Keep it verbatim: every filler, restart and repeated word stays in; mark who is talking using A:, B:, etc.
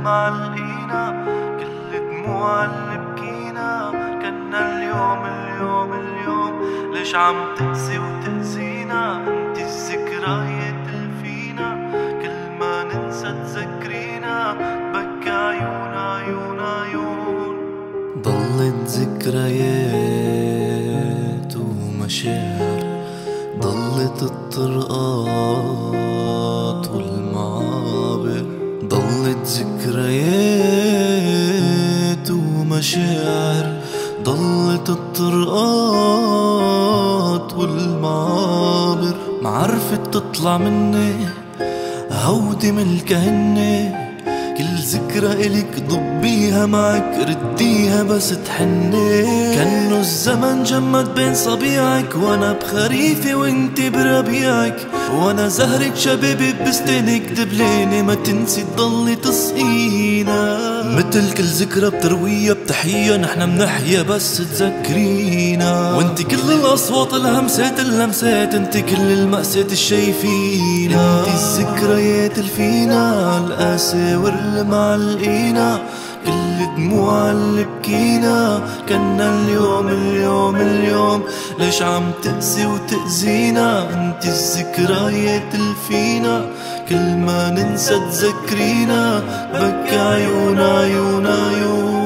A: معلقينا، كل دموع اللي بكينا كنا اليوم اليوم اليوم. ليش عم تقسي وتأذينا؟ انت الذكريات اللي فينا، كل ما ننسى تذكرينا بكى عيون عيون عيون. ضلت ذكريات ومشاعر، ضلت الطرقات والمعابر، ضلت ذكريات ومشاعر، ضلت الطرقات والمعابر. معرفت تطلع مني هودي ملكها هني، كل ذكرى إلك ضبيها معك رديها بس تحني. كأنه الزمن جمد بين صبيعك، وانا بخريفي وانت بربيعك، وانا زهرة شبابي بستانك دبلاني، ما تنسي تضلي تصقينا. متل كل ذكرى بترويها بتحية، نحنا منحيا بس تذكرينا. وانت كل الاصوات الهمسات اللمسات، انت كل المأساة الشايفينا. انت الذكريات اللي فينا، القساور اللي معلقينا، كل دموع اللي بكينا كنا اليوم اليوم اليوم. ليش عم تقسي وتأذينا؟ انت الذكريات اللي فينا، كل ما ننسى تذكرينا بكى عيون عيون عيون.